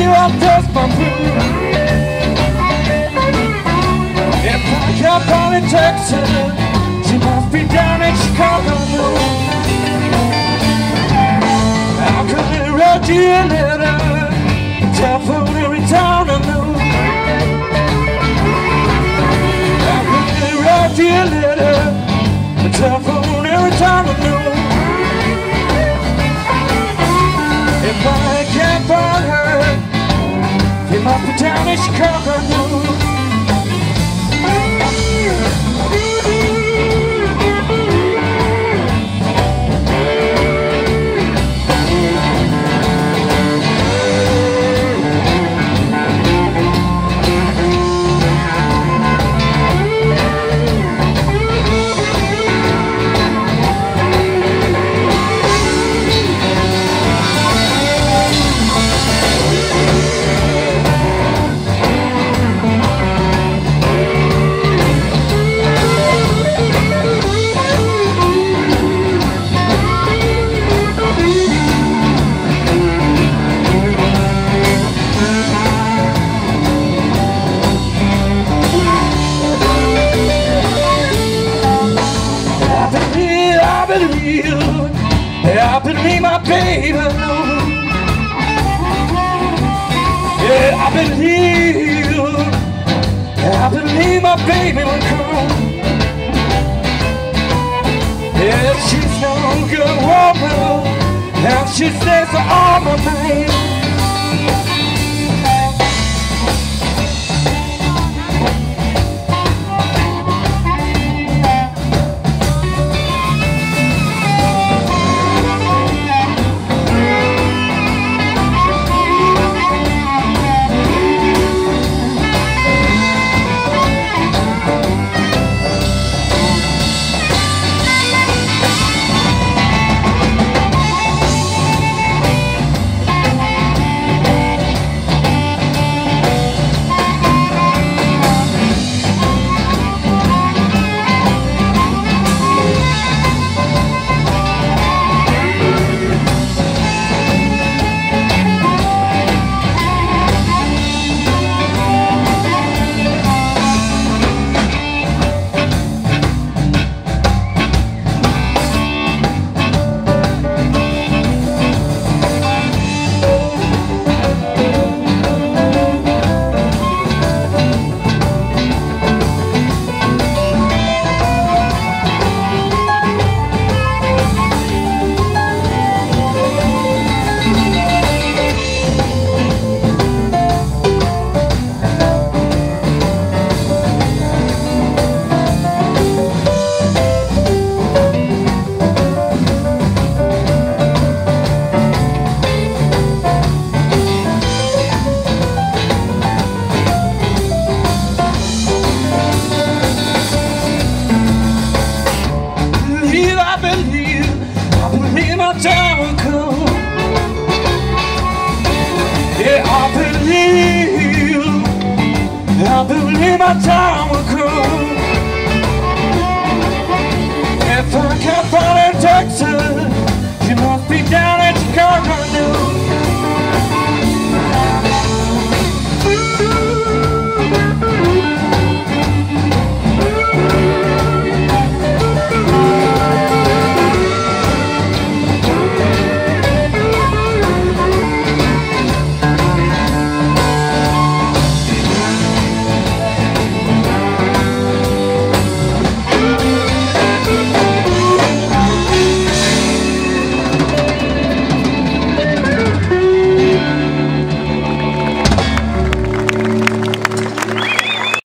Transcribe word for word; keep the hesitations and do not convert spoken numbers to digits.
up dust my food. If I come down in Texas, she must be down in Chicago. How could I write you a letter, telephone every time I know? How could I write you a letter, telephone every time I know? If I can't find her, she must be down in Chicago. I believe my baby knows. Yeah, I believe, I believe my baby will come. Yeah, she's no good woman, and she stays all my man.